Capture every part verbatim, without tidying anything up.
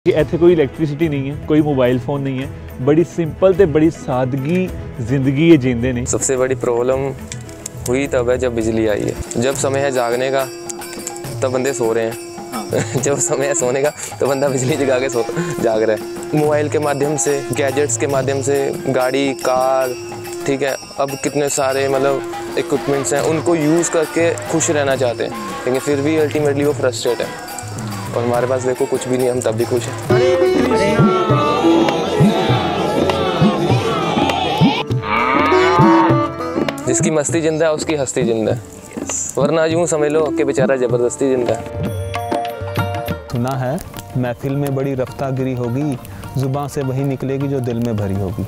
कि इत्थे कोई इलैक्ट्रिसिटी नहीं है, कोई मोबाइल फोन नहीं है, बड़ी सिंपल ते बड़ी सादगी जिंदगी ये जींदे ने। सबसे बड़ी प्रॉब्लम हुई तब है जब बिजली आई है। जब समय है जागने का तब बंदे सो रहे हैं। हाँ। जब समय है सोने का तो बंदा बिजली जगा के सो जाग रहा है। मोबाइल के माध्यम से, गैजेट्स के माध्यम से, गाड़ी, कार, ठीक है, अब कितने सारे मतलब इक्विपमेंट्स हैं, उनको यूज़ करके खुश रहना चाहते हैं, लेकिन फिर भी अल्टीमेटली वो फ्रस्ट्रेट है। और हमारे पास देखो कुछ भी नहीं, हम तब भी खुश हैं। जिसकी मस्ती जिंदा है उसकी हस्ती जिंदा है, वरना यूं समझ लो कि बेचारा जबरदस्ती जिंदा है। सुना है महफिल में बड़ी रफ्तागिरी होगी, जुबान से वही निकलेगी जो दिल में भरी होगी।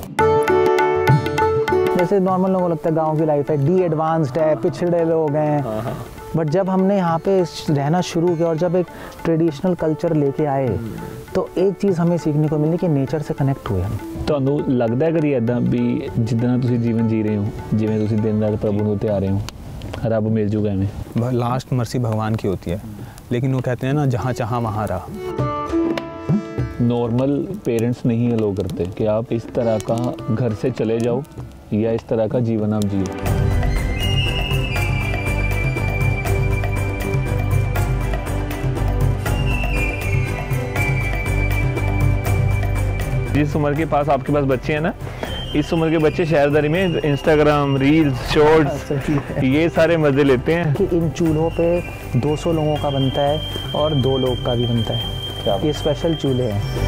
जैसे नॉर्मल लोगों को लगता है गांव की लाइफ है, डी एडवांस्ड है, पिछड़े लोग हैं, बट जब हमने यहाँ पे रहना शुरू किया और जब एक ट्रेडिशनल कल्चर लेके आए तो एक चीज़ हमें सीखने को मिली कि नेचर से कनेक्ट हुए हम। ਤੁਹਾਨੂੰ ਲੱਗਦਾ ਕਰੀ ਇਦਾਂ ਵੀ ਜਿੱਦਾਂ ਤੁਸੀਂ ਜੀਵਨ ਜੀ ਰਹੇ ਹੋ, ਜਿਵੇਂ ਤੁਸੀਂ ਦਿਨ ਰਾਤ ਪ੍ਰਭੂ ਨੂੰ ਧਿਆ ਰਹੇ ਹੋ, ਰੱਬ ਮਿਲ ਜੂਗਾ ਐਵੇਂ? लास्ट मर्सी भगवान की होती है, लेकिन वो कहते हैं ना जहाँ चाहा वहाँ रहा। नॉर्मल पेरेंट्स नहीं अलो करते कि आप इस तरह का घर से चले जाओ या इस तरह का जीवन आप जियो। जिस उम्र के पास आपके पास बच्चे हैं ना, इस उम्र के बच्चे शहरदारी में इंस्टाग्राम, रील्स, शॉर्ट्स, ये सारे मजे लेते हैं। कि इन चूल्हों पे दो सौ लोगों का बनता है और दो लोग का भी बनता है। क्या ये स्पेशल चूल्हे हैं।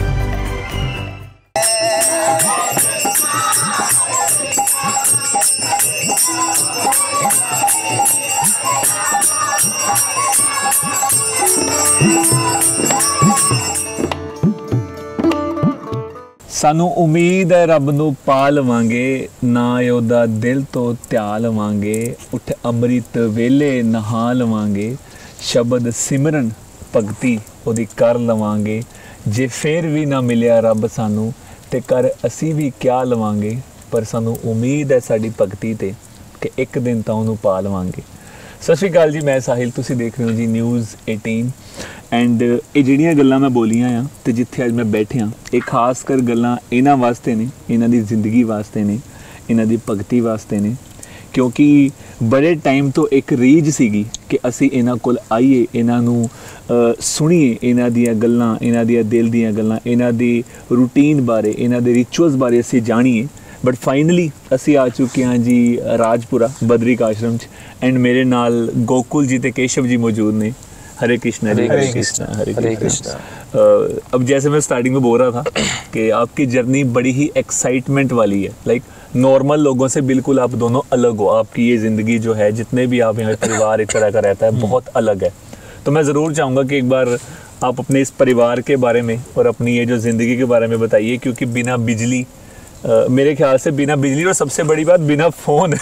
ਸਾਨੂੰ ਉਮੀਦ ਹੈ ਰੱਬ ਨੂੰ ਪਾ ਲਵਾਂਗੇ, ਨਾ ਉਹਦਾ ਦਿਲ ਤੋਂ ਧਿਆ ਲਵਾਂਗੇ, ਉੱਠ ਅੰਮ੍ਰਿਤ ਵੇਲੇ ਨਹਾ ਲਵਾਂਗੇ, ਸ਼ਬਦ ਸਿਮਰਨ ਭਗਤੀ ਉਹਦੀ ਕਰ ਲਵਾਂਗੇ। ਜੇ ਫੇਰ ਵੀ ਨਾ ਮਿਲਿਆ ਰੱਬ ਸਾਨੂੰ ਤੇ ਕਰ ਅਸੀਂ ਵੀ ਕਿਆ ਲਵਾਂਗੇ, ਪਰ ਸਾਨੂੰ ਉਮੀਦ ਹੈ ਸਾਡੀ ਭਗਤੀ ਤੇ ਕਿ ਇੱਕ ਦਿਨ ਤਾਂ ਉਹਨੂੰ ਪਾ ਲਵਾਂਗੇ। ਸਤਿ ਸ਼੍ਰੀ ਅਕਾਲ ਜੀ, ਮੈਂ ਸਾਹਿਲ, ਤੁਸੀਂ ਦੇਖ ਰਹੇ ਹੋ ਜੀ ਨਿਊਜ਼ ਅਠਾਰਾਂ। ਐਂਡ ਇਹ ਜਿਹੜੀਆਂ ਗੱਲਾਂ ਮੈਂ ਬੋਲੀਆਂ ਆ ਤੇ ਜਿੱਥੇ ਅੱਜ ਮੈਂ ਬੈਠਿਆ, ਇਹ ਖਾਸ ਕਰ ਗੱਲਾਂ ਇਹਨਾਂ ਵਾਸਤੇ ਨੇ, ਇਹਨਾਂ ਦੀ ਜ਼ਿੰਦਗੀ ਵਾਸਤੇ ਨੇ, ਇਹਨਾਂ ਦੀ ਭਗਤੀ ਵਾਸਤੇ ਨੇ, ਕਿਉਂਕਿ ਬੜੇ ਟਾਈਮ ਤੋਂ ਇੱਕ ਰੀਝ ਸੀਗੀ ਕਿ ਅਸੀਂ ਇਹਨਾਂ ਕੋਲ ਆਈਏ, ਇਹਨਾਂ ਨੂੰ ਸੁਣੀਏ, ਇਹਨਾਂ ਦੀਆਂ ਗੱਲਾਂ, ਇਹਨਾਂ ਦੀਆਂ ਦਿਲ ਦੀਆਂ ਗੱਲਾਂ, ਇਹਨਾਂ ਦੀ ਰੂਟੀਨ ਬਾਰੇ, ਇਹਨਾਂ ਦੇ ਰਿਚੁਅਲਸ ਬਾਰੇ ਅਸੀਂ ਜਾਣੀਏ। बट फाइनली असी आ चुके हैं जी राजपुरा बद्रिक आश्रम च। एंड मेरे नाल गोकुल जी ते केशव जी मौजूद ने। हरे कृष्णा, हरे कृष्णा, हरे कृष्णा। अब जैसे मैं स्टार्टिंग में बोल रहा था कि आपकी जर्नी बड़ी ही एक्साइटमेंट वाली है। लाइक नॉर्मल लोगों से बिल्कुल आप दोनों अलग हो। आपकी ये ज़िंदगी जो है, जितने भी आप यहाँ परिवार एक तरह का रहता है, बहुत अलग है। तो मैं ज़रूर चाहूँगा कि एक बार आप अपने इस परिवार के बारे में और अपनी ये जो ज़िंदगी के बारे में बताइए, क्योंकि बिना बिजली Uh, मेरे ख्याल से बिना बिजली और सबसे बड़ी बात बिना फ़ोन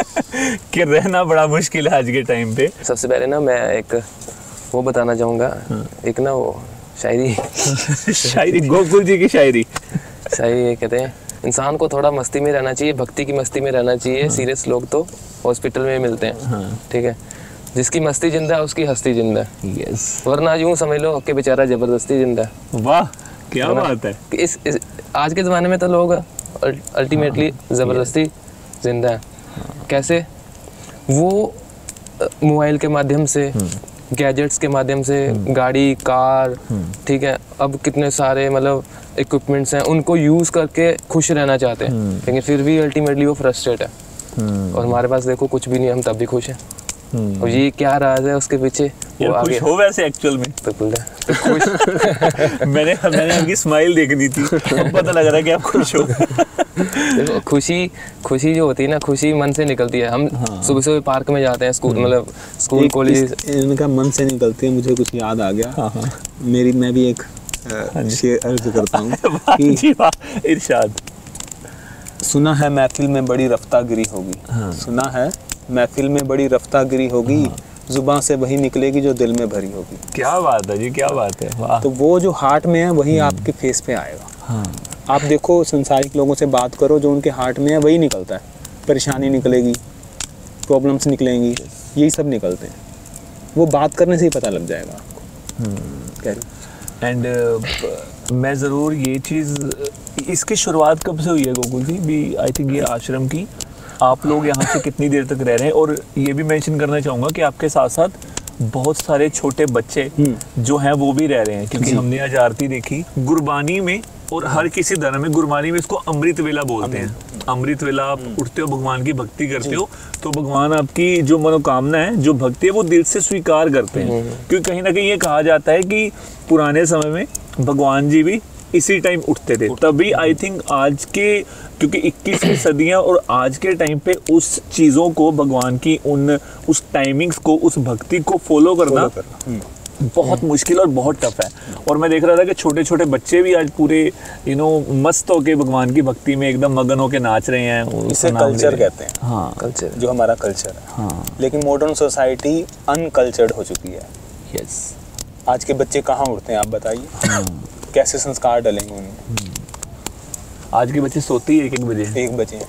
के रहना बड़ा मुश्किल है आज के टाइम पे। सबसे पहले ना मैं एक वो बताना चाहूँगा। हाँ। एक ना वो शायरी शायरी गोकुल जी की शायरी शायरी ये कहते हैं, इंसान को थोड़ा मस्ती में रहना चाहिए, भक्ति की मस्ती में रहना चाहिए। हाँ। सीरियस लोग तो हॉस्पिटल में मिलते हैं। हाँ। ठीक है, जिसकी मस्ती जिंदा है उसकी हस्ती जिंदा है। यस, वरना यूँ समझ लो कि बेचारा जबरदस्ती जिंदा है। वाह, क्या बात है। इस, इस आज के ज़माने में तो लोग अल्टीमेटली ज़बरदस्ती जिंदा है। कैसे? वो मोबाइल के माध्यम से, गैजेट्स के माध्यम से, गाड़ी, कार, ठीक है, अब कितने सारे मतलब इक्विपमेंट्स हैं, उनको यूज़ करके खुश रहना चाहते हैं, लेकिन फिर भी अल्टीमेटली वो फ्रस्ट्रेट है। और हमारे पास देखो कुछ भी नहीं, हम तब भी खुश हैं। और ये क्या राज है उसके पीछे? वो खुश हो वैसे एक्चुअल में बिल्कुल तो खुश मैंने मैंने आपकी स्माइल देखनी थी, पता लग रहा है कि आप खुश हो। देखो खुशी खुशी जो होती है ना, खुशी मन से निकलती है। हम हाँ। सुबह सुबह पार्क में जाते हैं, स्कूल मतलब स्कूल कॉलेज, इनका मन से निकलती है। मुझे कुछ याद आ गया। हाँ हाँ। मेरी मैं भी एक शेर अर्ज करता हूँ। इरशाद। सुना है महफिल में बड़ी रफ्तागिरी होगी। हाँ। सुना है महफिल में बड़ी रफ्तागिरी होगी। हाँ। जुबान से वही निकलेगी जो दिल में भरी होगी। क्या बात है जी, क्या बात है। वाह। तो वो जो हार्ट में है वही आपके फेस पे आएगा। हाँ। आप देखो संसारिक लोगों से बात करो, जो उनके हार्ट में है वही निकलता है। परेशानी निकलेगी, प्रॉब्लम्स निकलेंगी, यही सब निकलते हैं। वो बात करने से ही पता लग जाएगा आपको। कह रही एंड uh, मैं ज़रूर ये चीज़, इसकी शुरुआत कब से हुई है गोकुल जी भी, आई थिंक ये आश्रम की, आप लोग यहाँ से कितनी देर तक रह रहे हैं? और ये भी मेंशन करना चाहूँगा कि आपके साथ साथ बहुत सारे छोटे बच्चे जो हैं वो भी रह रहे हैं, क्योंकि हमने आज आरती देखी गुरबानी में, और हर किसी धर्म में गुरबानी में इसको अमृत वेला बोलते हैं। अमृत वेला आप उठते हो, भगवान की भक्ति करते हो, तो भगवान आपकी जो मनोकामना है, जो भक्ति है, वो दिल से स्वीकार करते हैं। क्योंकि कहीं ना कहीं ये कहा जाता है कि पुराने समय में भगवान जी भी इसी टाइम उठते थे, तभी आई थिंक आज के, क्योंकि इक्कीसवीं सदियां और आज के टाइम पे उस चीज़ों को, भगवान की उन उस टाइमिंग्स को, उस भक्ति को फॉलो करना, फॉलो करना। बहुत मुश्किल और बहुत टफ है। और मैं देख रहा था कि छोटे छोटे बच्चे भी आज पूरे यू नो मस्त होके भगवान की भक्ति में एकदम मगन होके नाच रहे हैं। इसे कल्चर कहते हैं। हाँ, कल्चर जो हमारा कल्चर है। हाँ, लेकिन मॉडर्न सोसाइटी अनकल्चर्ड हो चुकी है। यस। आज के बच्चे कहाँ उठते हैं आप बताइए? हाँ। कैसे संस्कार डलेंगे उनमें? आज के बच्चे सोते ही एक एक बजे एक बजे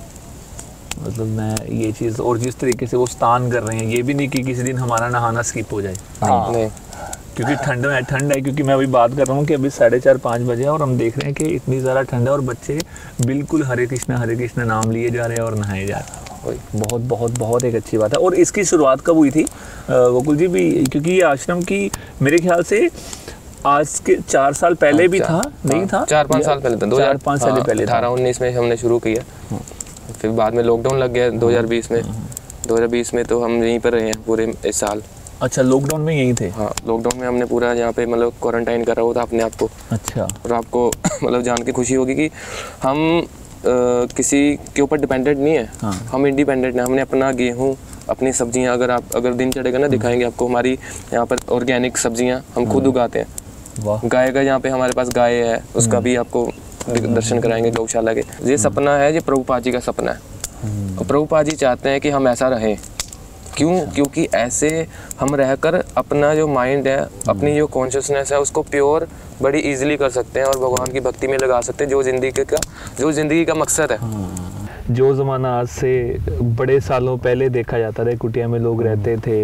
मतलब मैं ये चीज़, और जिस तरीके से वो स्नान कर रहे हैं, ये भी नहीं कि किसी दिन हमारा नहाना स्किप हो जाए। हाँ। नहीं, क्योंकि ठंड है, ठंड है, क्योंकि मैं अभी बात कर रहा हूँ कि अभी साढ़े चार पाँच बजे है और हम देख रहे हैं कि इतनी ज़्यादा ठंड है और बच्चे बिल्कुल हरे कृष्ण हरे कृष्ण नाम लिए जा रहे हैं और नहाए जा रहे हैं। बहुत बहुत बहुत एक अच्छी बात है। और इसकी शुरुआत कब हुई थी गोकुल जी भी? क्योंकि ये आश्रम की मेरे ख्याल से आज के चार साल पहले भी था, नहीं था? चार पाँच साल पहले था, दो हजार पाँच साल पहले अठारह उन्नीस में हमने शुरू किया, फिर बाद में लॉकडाउन लग गया दो हज़ार बीस में। दो हज़ार बीस में तो हम यहीं पर रहे हैं पूरे इस साल। अच्छा, लॉकडाउन में यहीं थे? हाँ, लॉकडाउन में हमने पूरा यहाँ पे मतलब क्वारंटाइन करा हुआ था अपने आप को। अच्छा। और आपको मतलब जान के खुशी होगी कि हम आ, किसी के ऊपर डिपेंडेंट नहीं है। हाँ। हम इंडिपेंडेंट हैं। हमने अपना गेहूँ, अपनी सब्जियाँ, अगर आप अगर दिन चढ़ेगा ना दिखाएंगे आपको, हमारी यहाँ पर ऑर्गेनिक सब्जियाँ हम खुद उगाते हैं। वाह। गाय का यहाँ पे हमारे पास गाय है, उसका भी आपको दर्शन कराएंगे गौशाला के। ये सपना है, ये प्रभुपाद जी का सपना है। और प्रभुपाद जी चाहते हैं कि हम ऐसा रहें। क्यों? क्योंकि ऐसे हम रहकर अपना जो माइंड है, अपनी जो कॉन्शियसनेस है, उसको प्योर बड़ी इजीली कर सकते हैं और भगवान की भक्ति में लगा सकते हैं, जो ज़िंदगी का जो ज़िंदगी का मकसद है। जो ज़माना आज से बड़े सालों पहले देखा जाता था, कुटिया में लोग रहते थे,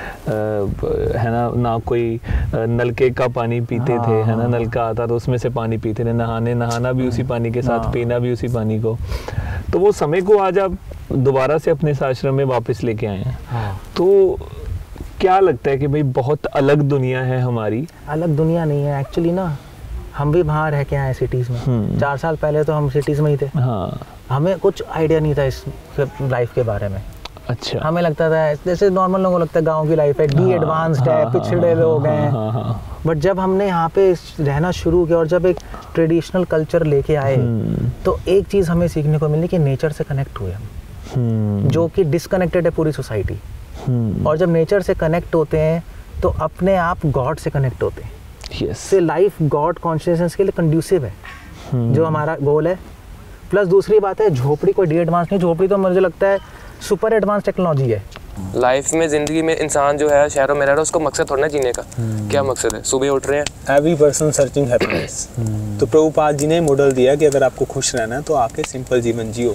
है ना, ना कोई नलके का पानी पीते थे, है ना, नलका आता तो उसमें से पानी पीते थे, नहाने नहाना भी उसी पानी के साथ, पीना भी उसी पानी को। तो वो समय को आज आप दोबारा से अपने इस आश्रम में वापस लेके आए हैं। हाँ। तो क्या लगता है कि भाई बहुत अलग दुनिया है हमारी? अलग दुनिया नहीं है एक्चुअली ना, हम भी बाहर रह के आए सिटीज़ में। चार साल पहले तो हम सिटीज़ में ही थे। हाँ। हमें कुछ आइडिया नहीं था इस लाइफ के बारे में। अच्छा। हमें लगता था जैसे नॉर्मल लोगों को लगता है गांव की लाइफ है, डी एडवांस्ड है, पिछड़े लोग हैं। बट जब हमने यहाँ पे रहना शुरू किया और जब एक ट्रेडिशनल कल्चर लेके आए, तो एक चीज़ हमें सीखने को मिली कि नेचर से कनेक्ट हुए हम, जो कि डिसकनेक्टेड है पूरी सोसाइटी। और जब नेचर से कनेक्ट होते हैं तो अपने आप गॉड से कनेक्ट होते हैं। Yes. से लाइफ गॉड कॉन्शियसनेस के लिए कंड्यूसिव है, जो हमारा गोल है। प्लस दूसरी बात है, झोपड़ी कोई डी एडवांस नहीं, झोपड़ी तो मुझे लगता है सुपर एडवांस टेक्नोलॉजी है। लाइफ में, जिंदगी में इंसान जो है शहरों में रह रहा है, उसको मकसद थोड़ा ना जीने का। क्या मकसद है? सुबह उठ रहे हैं, एवरी पर्सन सर्चिंग हैप्पीनेस। तो प्रभुपाद जी ने मॉडल दिया कि अगर आपको खुश रहना है तो आके सिंपल जीवन जियो।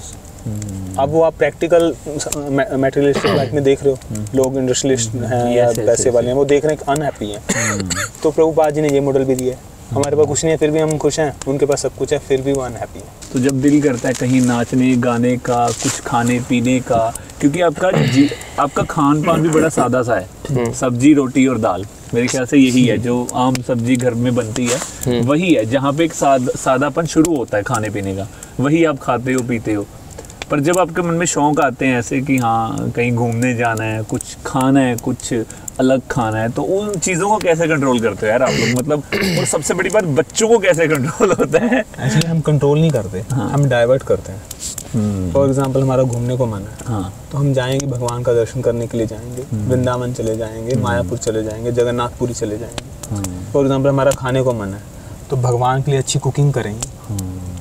अब वो आप प्रैक्टिकल मटेरियलिस्टिक लाइफ में देख रहे हो, लोग इंडस्ट्रियलिस्ट हैं या पैसे वाले हैं, वो देख रहे हैं अनहैप्पी हैं। तो प्रभुपाद जी ने ये मॉडल भी दिया है। हमारे पास कुछ नहीं है फिर भी हम खुश हैं, उनके पास सब कुछ है फिर भी वो अनहैप्पी है। तो जब दिल करता है कहीं नाचने गाने का, कुछ खाने पीने का, क्योंकि आपका जी आपका खान पान भी बड़ा सादा सा है, सब्जी रोटी और दाल, मेरे ख्याल से यही है जो आम सब्जी घर में बनती है, वही है जहाँ पे एक साद, सादापन शुरू होता है खाने पीने का, वही आप खाते हो पीते हो। पर जब आपके मन में शौक आते हैं ऐसे कि हाँ कहीं घूमने जाना है, कुछ खाना है, कुछ अलग खाना है, तो उन चीज़ों को कैसे कंट्रोल करते हो यार आप लोग? मतलब और सबसे बड़ी बात, बच्चों को कैसे कंट्रोल होता है? एक्चुअली हम कंट्रोल नहीं करते, हाँ। हम डाइवर्ट करते हैं। फॉर एग्जांपल हमारा घूमने को मन है, हाँ। तो हम जाएंगे, भगवान का दर्शन करने के लिए जाएंगे, वृंदावन चले जाएंगे, मायापुर चले जाएंगे, जगन्नाथपुरी चले जाएंगे। फॉर एग्जाम्पल हमारा खाने को मन है तो भगवान के लिए अच्छी कुकिंग करेंगे।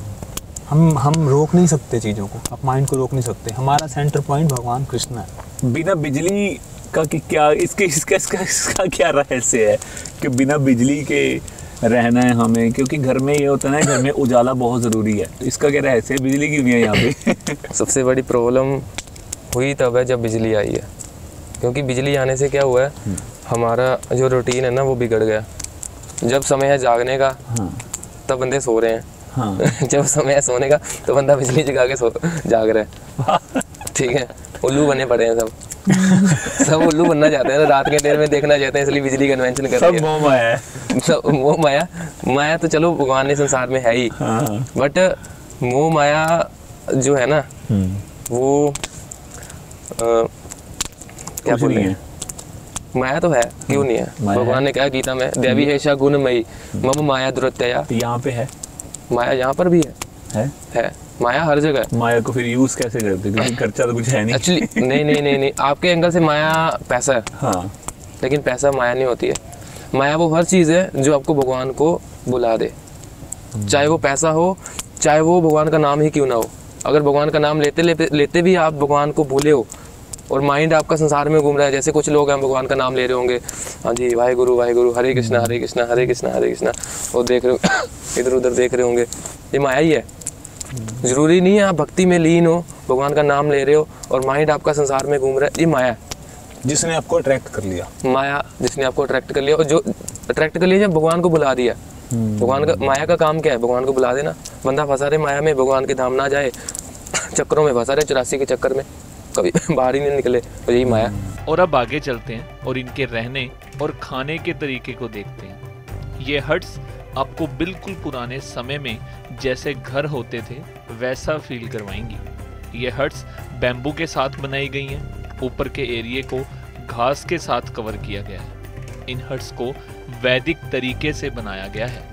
हम हम रोक नहीं सकते चीज़ों को, आप माइंड को रोक नहीं सकते। हमारा सेंटर पॉइंट भगवान कृष्ण है। बिना बिजली का कि क्या इसके इसका इसका इसका क्या रहस्य है कि बिना बिजली के रहना है हमें? क्योंकि घर में ये होता है ना, घर में उजाला बहुत ज़रूरी है, इसका क्या रहस्य है? बिजली क्यों नहीं है यहाँ पे? सबसे बड़ी प्रॉब्लम हुई तब है जब बिजली आई है। क्योंकि बिजली आने से क्या हुआ है, हमारा जो रूटीन है ना वो बिगड़ गया। जब समय है जागने का हाँ तब बंदे सो रहे हैं। हाँ जब समय है सोने का तो बंदा बिजली जगा के सो जाग रहा है। ठीक है, उल्लू बने पड़े हैं सब। सब उल्लू बनना चाहते हैं, रात के देर में देखना चाहते हैं, इसलिए बिजली कन्वेंशन कर रही है। सब मोह माया है। सब मोह माया, माया तो चलो भगवान ने संसार में है ही, हाँ बट मोह माया जो है ना वो आ, क्या कुछ बोलते नहीं हैं, है। माया तो है, क्यों नहीं है। माया भगवान ने कहा गीता में, देवी हेशा गुणमयी मम माया दुरत्यया। तो यहाँ पे है माया यहाँ पर भी है, है है माया हर जगह है। माया को फिर यूज कैसे करते, क्योंकि खर्चा तो कुछ है नहीं। एक्चुअली नहीं नहीं नहीं नहीं आपके एंगल से माया पैसा है, हाँ लेकिन पैसा माया नहीं होती है। माया वो हर चीज़ है जो आपको भगवान को बुला दे, चाहे वो पैसा हो, चाहे वो भगवान का नाम ही क्यों ना हो। अगर भगवान का नाम लेते लेते लेते भी आप भगवान को भूले हो और माइंड आपका संसार में घूम रहा है, जैसे कुछ लोग हैं भगवान का नाम ले रहे होंगे, हाँ जी वाहे गुरु वाहे गुरु हरे कृष्णा हरे कृष्णा हरे कृष्णा हरे कृष्णा, और देख रहे हो इधर उधर देख रहे होंगे, ये माया ही है। जरूरी नहीं है आप भक्ति में लीन हो, भगवान का नाम ले रहे हो और माइंड आपका संसार में घूम रहा है, ये माया है। जिसने आपको अट्रैक्ट कर लिया, माया जिसने आपको अट्रैक्ट कर लिया, और जो अट्रैक्ट कर लिया जब भगवान को बुला दिया। भगवान का माया का काम क्या है, भगवान को बुला देना। बंदा फंसा रहे माया में, भगवान के धाम ना जाए, चक्करों में फंसा रहे, चौरासी के चक्कर में कभी बाहर ही नहीं निकले, तो यही माया। और अब आगे चलते हैं और इनके रहने और खाने के तरीके को देखते हैं। ये हट्स आपको बिल्कुल पुराने समय में जैसे घर होते थे वैसा फील करवाएंगी। ये हट्स बैम्बू के साथ बनाई गई हैं। ऊपर के एरिए को घास के साथ कवर किया गया है। इन हट्स को वैदिक तरीके से बनाया गया है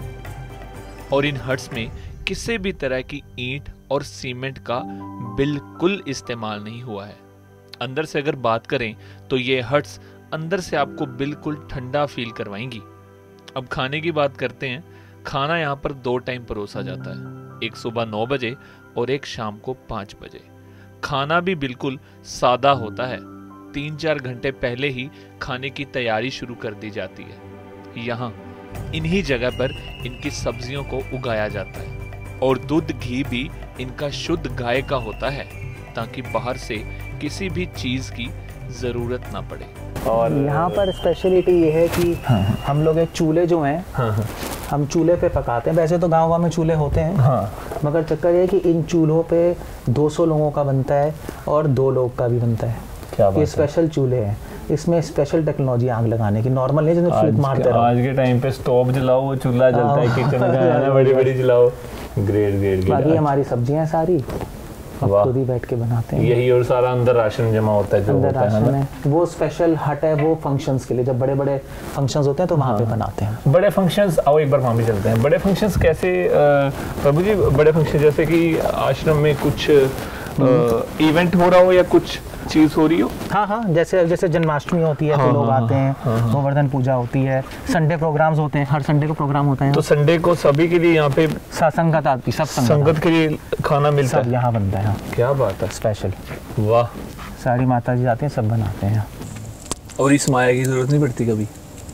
और इन हट्स में किसी भी तरह की ईंट और सीमेंट का बिल्कुल इस्तेमाल नहीं हुआ है। अंदर से अगर बात करें तो ये हट्स अंदर से आपको बिल्कुल ठंडा फील करवाएंगी। अब खाने की बात करते हैं। खाना यहाँ पर दो टाइम परोसा जाता है, एक सुबह नौ बजे और एक शाम को पाँच बजे। खाना भी बिल्कुल सादा होता है। तीन चार घंटे पहले ही खाने की तैयारी शुरू कर दी जाती है। यहाँ इन्हीं जगह पर इनकी सब्जियों को उगाया जाता है और दूध घी भी इनका शुद्ध गाय का होता है, ताकि बाहर से किसी भी चीज की जरूरत ना पड़े। और यहाँ पर स्पेशलिटी ये है कि हाँ, हम लोग एक चूल्हे जो हैं हाँ, हाँ, हम चूल्हे पे पकाते हैं। वैसे तो गांव गांव में चूल्हे होते हैं हाँ, मगर चक्कर ये है कि इन चूल्हों पे दो सौ लोगों का बनता है और दो लोग का भी बनता है। क्या बात ये स्पेशल चूल्हे हैं, इसमें स्पेशल टेक्नोलॉजी आग लगाने की, नॉर्मल नहीं जिसमें फ्लिक मारते रहो। आज के टाइम पे स्टोव जलाओ, चूल्हा जलता है किचन का है ना, बड़ी बड़ी जलाओ। Great great. बाकी हमारी सब्जियां सारी खुद ही बैठ के बनाते हैं। यही, और सारा अंदर राशन जमा होता है जो अंदर होता राशन है ना? है। वो स्पेशल हट है वो फंक्शंस के लिए, जब बड़े बड़े फंक्शंस होते हैं तो वहाँ पे बनाते हैं। बड़े फंक्शंस, आओ एक बार वहाँ भी चलते हैं। बड़े फंक्शंस कैसे प्रभु जी? बड़े फंक्शन जैसे कि आश्रम में कुछ इवेंट हो रहा हो या कुछ चीज हो रही हो? हाँ हाँ, जैसे जैसे जन्माष्टमी होती है हाँ, तो लोग हाँ, आते हैं हाँ, गोवर्धन पूजा होती है, संडे प्रोग्राम्स होते हैं, हर संडे को प्रोग्राम होता है। तो संडे को सभी के लिए यहाँ पे संगत आती, सब संगत के लिए खाना मिलता है, सब यहाँ बनता है। क्या बात है, स्पेशल। वाह, सारी माता जी आते हैं, सब बनाते हैं। और इस माया की जरूरत नहीं पड़ती कभी?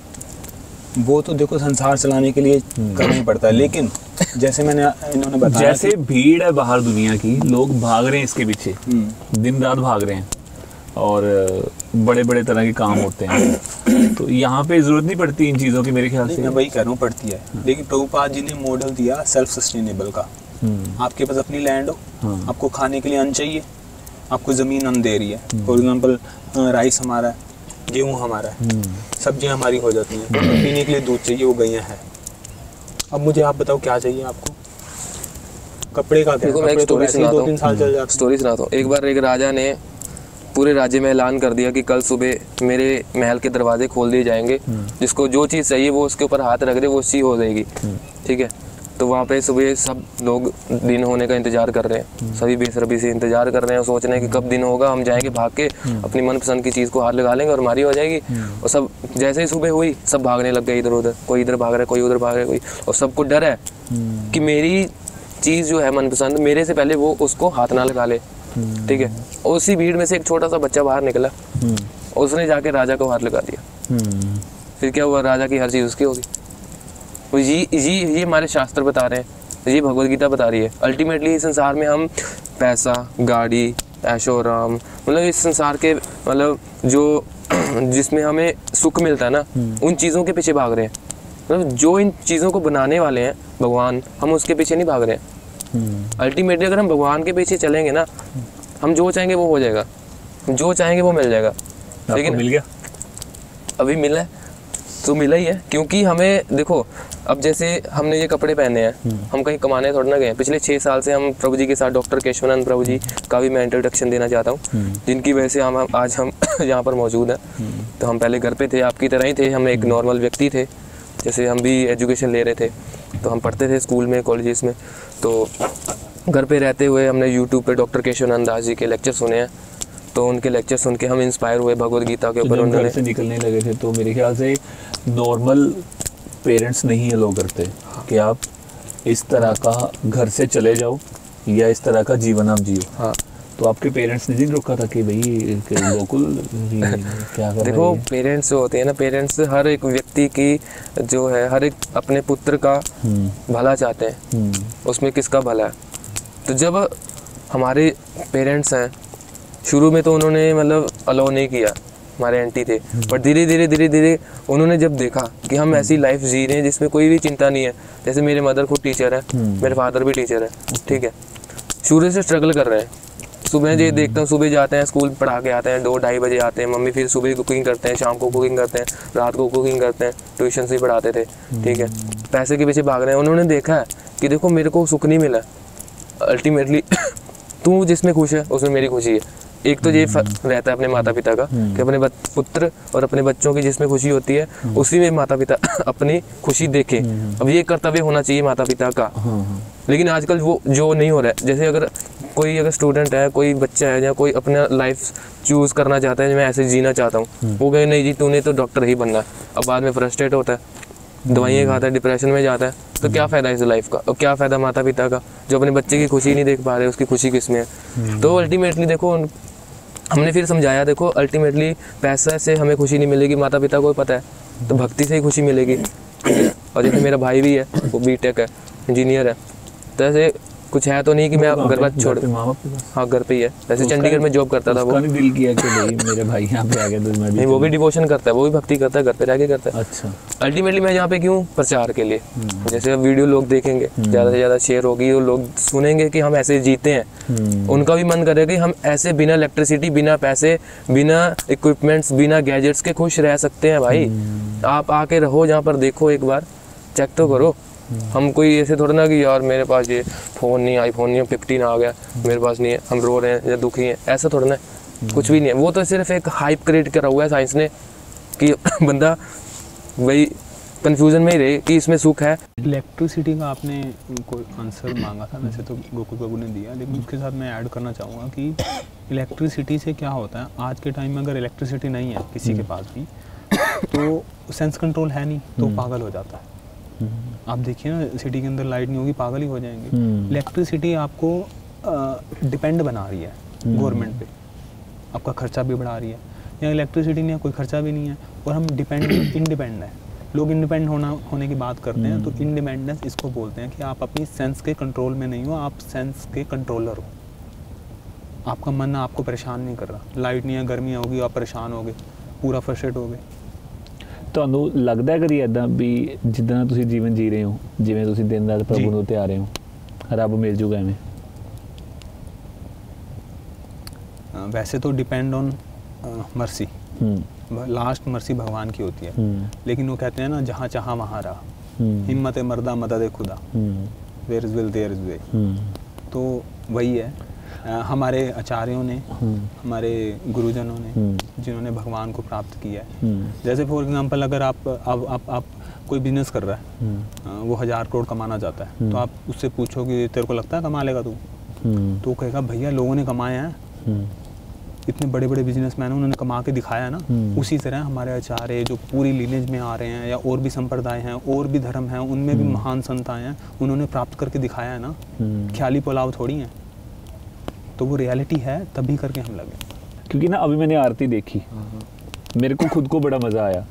वो तो देखो संसार चलाने के लिए करना ही पड़ता है, लेकिन जैसे मैंने इन्होंने बताया, जैसे भीड़ है बाहर दुनिया की, लोग भाग रहे हैं इसके पीछे, दिन रात भाग रहे हैं और बड़े बड़े तरह के काम होते हैं, तो यहाँ पे जरूरत नहीं पड़ती इन चीज़ों की मेरे ख्याल से। मैं वही कह रहा हूँ, पड़ती है, लेकिन प्रभुपाद जी ने मॉडल दिया सेल्फ सस्टेनेबल का। आपके पास अपनी लैंड हो, आपको खाने के लिए अन्न चाहिए, आपको ज़मीन अन्न दे रही है। फॉर एग्जाम्पल राइस हमारा है, गेहूँ हमारा है, सब्जियाँ हमारी हो जाती हैं, पीने के लिए दूध चाहिए, वो गैया है। अब मुझे आप बताओ क्या चाहिए आपको? कपड़े का क्या? मैं एक स्टोरी सुनाता दो तीन साल चल जाते। स्टोरी सुनाता हूँ। एक बार एक राजा ने पूरे राज्य में ऐलान कर दिया कि कल सुबह मेरे महल के दरवाजे खोल दिए जाएंगे, जिसको जो चीज़ चाहिए वो उसके ऊपर हाथ रख दे, वो उसी हो जाएगी। ठीक है, तो वहाँ पे सुबह सब लोग दिन होने का इंतजार कर रहे हैं, सभी बेसब्री से इंतजार कर रहे हैं, सोच रहे हैं कि कब दिन होगा, हम जाएंगे भाग के अपनी मनपसंद की चीज़ को हाथ लगा लेंगे और हमारी हो जाएगी। और सब जैसे ही सुबह हुई सब भागने लग गए इधर उधर, कोई इधर भाग रहा है, कोई उधर भाग रहा है, कोई, और सबको डर है कि मेरी चीज़ जो है मनपसंद, मेरे से पहले वो उसको हाथ ना लगा ले। ठीक है, और उसी भीड़ में से एक छोटा सा बच्चा बाहर निकला, उसने जाके राजा को हाथ लगा दिया। फिर क्या हुआ? राजा की हर चीज़ उसकी होगी। ये ये ये हमारे शास्त्र बता रहे हैं, ये भगवद गीता बता रही है। अल्टीमेटली इस संसार में हम पैसा, गाड़ी, ऐशो आराम, मतलब इस संसार के मतलब जो जिसमें हमें सुख मिलता है ना, उन चीज़ों के पीछे भाग रहे हैं। मतलब जो इन चीज़ों को बनाने वाले हैं भगवान, हम उसके पीछे नहीं भाग रहे हैं। अल्टीमेटली अगर हम भगवान के पीछे चलेंगे ना, हम जो चाहेंगे वो हो जाएगा, जो चाहेंगे वो मिल जाएगा। लेकिन मिल गया, अभी मिला है तो मिला ही है, क्योंकि हमें देखो अब जैसे हमने ये कपड़े पहने हैं, हम कहीं कमाने थोड़ा ना गए। पिछले छः साल से हम प्रभु जी के साथ, डॉक्टर केशवानंद प्रभु जी का भी मैं इंट्रोडक्शन देना चाहता हूँ, जिनकी वजह से हम हम आज हम यहाँ पर मौजूद हैं। तो हम पहले घर पे थे, आपकी तरह ही थे, हम एक नॉर्मल व्यक्ति थे, जैसे हम भी एजुकेशन ले रहे थे, तो हम पढ़ते थे स्कूल में, कॉलेजेस में। तो घर पे रहते हुए हमने यूट्यूब पे डॉक्टर केशवानंद दास जी के लेक्चर सुने हैं, तो उनके लेक्चर सुन के हम इंस्पायर हुए भगवद गीता के ऊपर। तो उन्होंने से निकलने लगे थे तो मेरे ख्याल से नॉर्मल पेरेंट्स नहीं अलो करते कि आप इस तरह का घर से चले जाओ या इस तरह का जीवन आप जियो। हाँ, तो आपके पेरेंट्स ने नहीं रोका था कि भाई गोकुल क्या कर देखो पेरेंट्स जो होते हैं ना, पेरेंट्स हर एक व्यक्ति की जो है, हर एक अपने पुत्र का भला चाहते हैं, उसमें किसका भला है। तो जब हमारे पेरेंट्स हैं, शुरू में तो उन्होंने मतलब अलाउ नहीं किया, हमारे एंटी थे, पर धीरे धीरे धीरे धीरे उन्होंने जब देखा कि हम ऐसी लाइफ जी रहे हैं जिसमें कोई भी चिंता नहीं है। जैसे मेरे मदर खुद टीचर है, मेरे फादर भी टीचर है, ठीक है, शुरू से स्ट्रगल कर रहे हैं। सुबह ये देखता हूँ, सुबह जाते हैं स्कूल, पढ़ा के आते हैं, दो ढाई बजे आते हैं, मम्मी फिर सुबह कुकिंग करते हैं, शाम को कुकिंग करते हैं, रात को कुकिंग करते हैं, ट्यूशन भी पढ़ाते थे, ठीक है, पैसे के पीछे भाग रहे हैं। उन्होंने देखा है कि देखो मेरे को सुख नहीं मिला, अल्टीमेटली तू जिसमें खुश है उसमें मेरी खुशी है। एक तो ये रहता है अपने माता पिता का कि अपने पुत्र और अपने बच्चों की जिसमें खुशी होती है उसी में माता पिता अपनी खुशी देखे। अब ये कर्तव्य होना चाहिए माता पिता का, लेकिन आजकल वो जो नहीं हो रहा है। जैसे अगर कोई अगर स्टूडेंट है, कोई बच्चा है या कोई अपना लाइफ चूज करना चाहता है, मैं ऐसे जीना चाहता हूँ, वो कहे नहीं जी तूने तो डॉक्टर ही बनना है, अब बाद में फ्रस्ट्रेट होता है, दवाइयाँ खाता है, डिप्रेशन में जाता है, तो क्या फ़ायदा इस लाइफ का, और क्या फ़ायदा माता पिता का जो अपने बच्चे की खुशी नहीं देख पा रहे, उसकी खुशी किस में है। तो अल्टीमेटली देखो हमने फिर समझाया, देखो अल्टीमेटली पैसा से हमें खुशी नहीं मिलेगी, माता पिता को पता है, तो भक्ति से ही खुशी मिलेगी। और जैसे मेरा भाई भी है, वो बी टेक है, इंजीनियर है, तो ऐसे कुछ है तो नहीं कि मैं घर पर छोड़, हाँ घर पे ही है, वैसे चंडीगढ़ में जॉब करता था वो। दिल किया कि भाई मेरे भाई यहाँ पे आ गए तो मैं भी, नहीं वो भी डिवोशन करता है, वो भी भक्ति करता है, घर पे रह के करता है। अच्छा, अल्टीमेटली मैं यहाँ पे क्यों, प्रचार के लिए। जैसे अब वीडियो लोग देखेंगे, ज़्यादा से ज़्यादा शेयर होगी, और लोग सुनेंगे कि हम ऐसे जीते हैं, उनका भी मन करेगा कि हम ऐसे बिना इलेक्ट्रिसिटी, बिना पैसे, बिना इक्विपमेंट्स, बिना गैजेट्स के खुश रह सकते हैं। भाई आप आके रहो जहाँ पर, देखो एक बार चेक तो करो। हम कोई ऐसे थोड़ा ना कि यार मेरे पास ये फ़ोन नहीं, आईफोन नहीं, फिफ्टीन आ गया मेरे पास नहीं है, हम रो रहे हैं या दुखी हैं, ऐसा थोड़ा ना, कुछ भी नहीं है। वो तो सिर्फ एक हाइप क्रिएट करा हुआ है साइंस ने कि बंदा वही कंफ्यूजन में ही रहे कि इसमें सुख है। इलेक्ट्रिसिटी का आपने कोई आंसर मांगा था, वैसे तो गोकुल बाबू ने दिया, लेकिन उसके साथ मैं ऐड करना चाहूँगा कि इलेक्ट्रिसिटी से क्या होता है, आज के टाइम में अगर इलेक्ट्रिसिटी नहीं है किसी के पास भी, तो सेंस कंट्रोल है नहीं, तो पागल हो जाता है। आप देखिए ना, सिटी के अंदर लाइट नहीं होगी, पागल ही हो जाएंगे। इलेक्ट्रिसिटी आपको डिपेंड बना रही है गवर्नमेंट पे, आपका खर्चा भी बढ़ा रही है। या इलेक्ट्रिसिटी नहीं है, कोई खर्चा भी नहीं है, और हम डिपेंड इंडिपेंडेंट है। लोग इंडिपेंडेंट होना होने की बात करते हैं, तो इंडिपेंडेंस इसको बोलते हैं कि आप अपनी सेंस के कंट्रोल में नहीं हो, आप सेंस के कंट्रोलर हो। आपका मन आपको परेशान नहीं कर रहा, लाइट नहीं है, गर्मी होगी, आप परेशान हो गए, पूरा फ्रस्ट्रेट हो गए। ਤੁਹਾਨੂੰ ਲੱਗਦਾ ਹੈ ਕਦੀ ਇੱਦਾਂ ਵੀ ਜਿੱਦਾਂ ਤੁਸੀਂ ਜੀਵਨ ਜੀ ਰਹੇ ਹੋ, ਜਿਵੇਂ ਤੁਸੀਂ ਦਿਨ ਰਾਤ ਪ੍ਰਭੂ ਨੂੰ ਧਿਆ ਰਹੇ ਹੋ, ਰੱਬ ਮਿਲ ਜੂਗਾ ਐਵੇਂ? वैसे तो depend on mercy, last mercy भगवान की होती है, लेकिन वो कहते हैं ना जहाँ चाहा वहाँ रहा, हिम्मत मर्दा मदद खुदा, there is will there is way. तो वही है, हमारे आचार्यों ने, हमारे गुरुजनों ने, जिन्होंने भगवान को प्राप्त किया है। जैसे फॉर एग्जांपल अगर आप अब आप, आप कोई बिजनेस कर रहा है, वो हज़ार करोड़ कमाना चाहता है, तो आप उससे पूछो कि तेरे को लगता है कमा लेगा तू, तो कहेगा भैया लोगों ने कमाए हैं, इतने बड़े बड़े बिजनेसमैन उन्होंने कमा के दिखाया है ना। उसी तरह हमारे आचार्य जो पूरी लीनेज में आ रहे हैं, या और भी संप्रदाय हैं, और भी धर्म हैं, उनमें भी महान संत आए हैं, उन्होंने प्राप्त करके दिखाया है ना, ख्याली पुलाव थोड़ी हैं। तो वो रियलिटी है, तभी करके हम लगे। क्योंकि ना अभी मैंने आरती देखी, मेरे को खुद को बड़ा मज़ा आया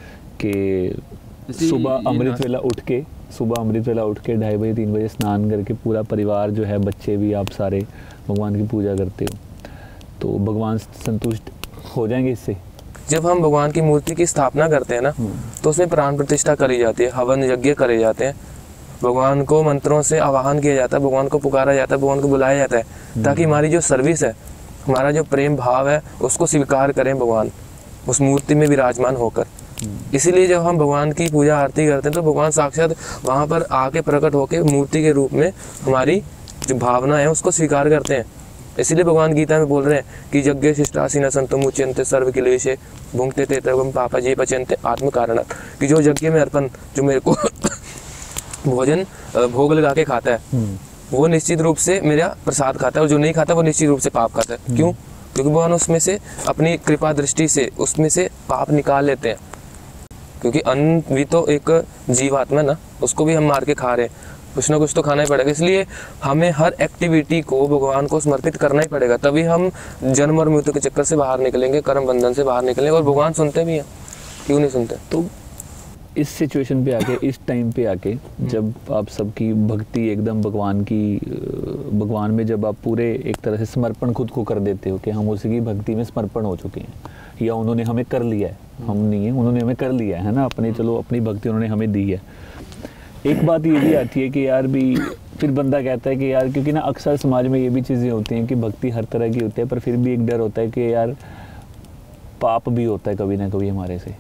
कि सुबह अमृत वेला उठ के सुबह अमृत वेला उठ के ढाई बजे तीन बजे स्नान करके पूरा परिवार जो है, बच्चे भी, आप सारे भगवान की पूजा करते हो, तो भगवान संतुष्ट हो जाएंगे इससे? जब हम भगवान की मूर्ति की स्थापना करते हैं ना, तो उसमें प्राण प्रतिष्ठा करी जाती है, हवन यज्ञ करे जाते हैं, भगवान को मंत्रों से आवाहन किया जाता है, भगवान को पुकारा जाता है, भगवान को बुलाया जाता है, ताकि हमारी जो सर्विस है, हमारा जो प्रेम भाव है, उसको स्वीकार करें भगवान उस मूर्ति में विराजमान होकर। इसीलिए जब हम भगवान की पूजा आरती करते हैं तो भगवान साक्षात वहाँ पर आके प्रकट होकर मूर्ति के रूप में हमारी जो भावना है उसको स्वीकार करते हैं। इसीलिए भगवान गीता में बोल रहे हैं कि यज्ञ शिष्टासीन संतो मुच्यन्ते सर्व क्लेशे भुंक्ते ते तवम पापा जे पचन्ते आत्म कारणात्, कि जो यज्ञ में अर्पण, जो मेरे को भोजन भोग लगा के खाता है, वो निश्चित रूप से मेरा प्रसाद खाता है, और जो नहीं खाता वो निश्चित रूप से पाप खाता है। क्यों? क्योंकि भगवान उसमें से अपनी कृपा दृष्टि से उसमें से पाप निकाल लेते हैं। क्योंकि अन्न भी तो एक जीवात्मा ना, उसको भी हम मार के खा रहे हैं, कुछ ना कुछ तो खाना ही पड़ेगा। इसलिए हमें हर एक्टिविटी को भगवान को समर्पित करना ही पड़ेगा, तभी हम जन्म और मृत्यु के चक्कर से बाहर निकलेंगे, कर्म बंधन से बाहर निकलेंगे। और भगवान सुनते भी हैं, क्यों नहीं सुनते? तो इस सिचुएशन पे आके, इस टाइम पे आके, जब आप सबकी भक्ति एकदम भगवान की, भगवान में जब आप पूरे एक तरह से समर्पण खुद को कर देते हो कि हम उसी की भक्ति में समर्पण हो चुके हैं, या उन्होंने हमें कर लिया है, हम नहीं है, उन्होंने हमें कर लिया है ना, अपने चलो अपनी भक्ति उन्होंने हमें दी है। एक बात ये भी आती है कि यार भी फिर बंदा कहता है कि यार, क्योंकि ना अक्सर समाज में ये भी चीज़ें होती हैं कि भक्ति हर तरह की होती है, पर फिर भी एक डर होता है कि यार पाप भी होता है कभी ना कभी हमारे से,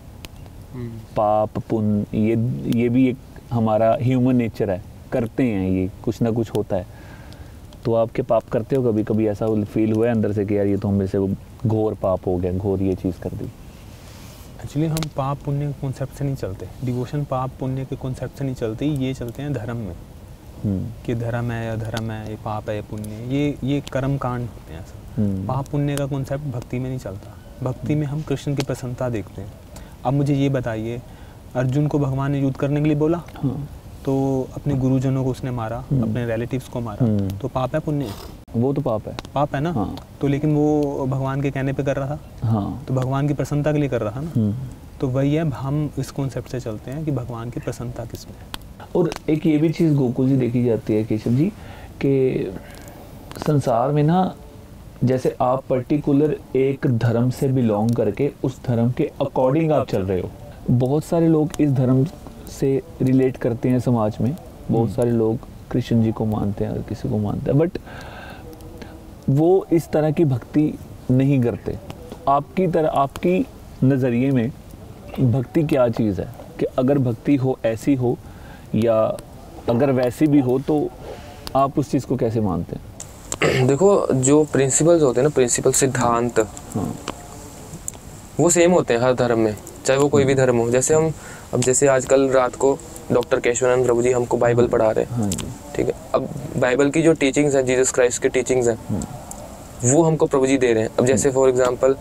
पाप पुण्य, ये ये भी एक हमारा ह्यूमन नेचर है, करते हैं, ये कुछ ना कुछ होता है। तो आपके पाप करते हो कभी कभी ऐसा फील हुआ है अंदर से कि यार ये तो मेरे से घोर पाप हो गया, घोर ये चीज़ कर दी? एक्चुअली हम पाप पुण्य के कॉन्सेप्ट से नहीं चलते, डिवोशन पाप पुण्य के कॉन्सेप्ट से नहीं चलते, ये चलते हैं धर्म में कि धर्म है या धर्म है, ये पाप है या पुण्य है, ये ये कर्म कांड होते हैं ऐसा। पाप पुण्य का कॉन्सेप्ट भक्ति में नहीं चलता। भक्ति में हम कृष्ण की प्रसन्नता देखते हैं। अब मुझे ये बताइए, अर्जुन को भगवान ने युद्ध करने के लिए बोला, हाँ। तो अपने गुरुजनों को उसने मारा, अपने रिलेटिव्स को मारा, तो पाप है पुण्य? वो तो पाप है, पाप है ना, हाँ। तो लेकिन वो भगवान के कहने पे कर रहा था, हाँ। तो भगवान की प्रसन्नता के लिए कर रहा था ना। तो वही है, हम इस कॉन्सेप्ट से चलते हैं कि भगवान की प्रसन्नता किसमें है। और एक ये भी चीज़ गोकुल जी देखी जाती है केशव जी, कि संसार में ना, जैसे आप पर्टिकुलर एक धर्म से बिलोंग करके उस धर्म के अकॉर्डिंग आप चल रहे हो, बहुत सारे लोग इस धर्म से रिलेट करते हैं समाज में, बहुत सारे लोग कृष्ण जी को मानते हैं, किसी को मानते हैं, बट वो इस तरह की भक्ति नहीं करते। तो आपकी तरह, आपकी नज़रिए में भक्ति क्या चीज़ है, कि अगर भक्ति हो, ऐसी हो, या अगर वैसी भी हो, तो आप उस चीज़ को कैसे मानते हैं? देखो, जो प्रिंसिपल्स होते हैं ना, प्रिंसिपल सिद्धांत, हाँ। वो सेम होते हैं हर धर्म में, चाहे वो कोई भी धर्म हो। जैसे हम अब जैसे आजकल रात को डॉक्टर केशवानंद प्रभु जी हमको बाइबल पढ़ा रहे हैं, ठीक है। अब बाइबल की जो टीचिंग्स हैं, जीसस क्राइस्ट की टीचिंग्स हैं, वो हमको प्रभु जी दे रहे हैं। अब जैसे फॉर एग्जांपल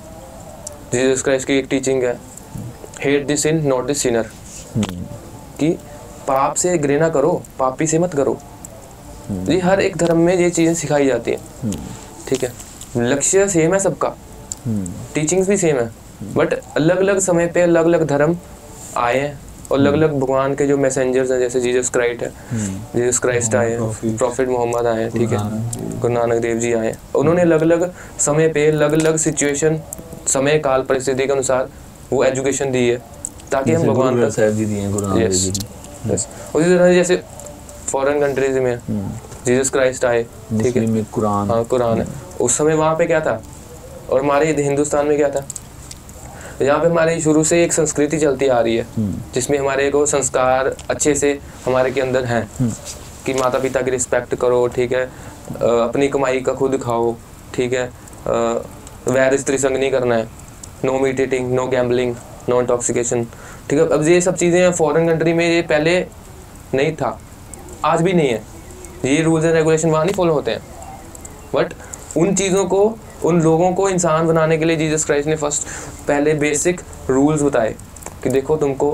जीसस क्राइस्ट की एक टीचिंग है, hate the sin not the sinner, कि पाप से घृणा करो, पापी से मत करो। ये हर एक धर्म में ये चीज़ें सिखाई जाती हैं, ठीक है। लक्ष्य सेम है सबका, टीचिंग्स भी सेम है, बट अलग अलग समय पे अलग अलग धर्म आए हैं, और अलग अलग भगवान के जो मैसेंजर्स हैं, जैसे जीसस क्राइस्ट है, जीसस क्राइस्ट आए हैं, प्रॉफिट मोहम्मद आए हैं, ठीक है, गुरु नानक देव जी आए हैं। उन्होंने अलग अलग समय पे अलग अलग सिचुएशन, समय काल परिस्थिति के अनुसार वो एजुकेशन दी है, ताकि हम भगवान का साहब जी दिए हैं, गुरु नानक जी। उसी तरह जैसे फॉरेन कंट्रीज में जीसस क्राइस्ट आए, ठीक है, कुरान, हाँ कुरान है, उस समय वहाँ पे क्या था, और हमारे हिंदुस्तान में क्या था। यहाँ पे हमारी शुरू से एक संस्कृति चलती आ रही है, जिसमें हमारे को संस्कार अच्छे से हमारे के अंदर हैं, कि माता पिता की रिस्पेक्ट करो, ठीक है, अपनी कमाई का खुद खाओ, ठीक है, वैर स्त्री संग नहीं करना है, no meat eating, no gambling, no intoxication, ठीक है। अब ये सब चीज़ें फॉरेन कंट्री में ये पहले नहीं था, आज भी नहीं है, ये रूल्स एंड रेगुलेशन वहाँ नहीं फॉलो होते हैं। बट उन चीज़ों को, उन लोगों को इंसान बनाने के लिए जीसस क्राइस्ट ने फर्स्ट पहले बेसिक रूल्स बताए कि देखो तुमको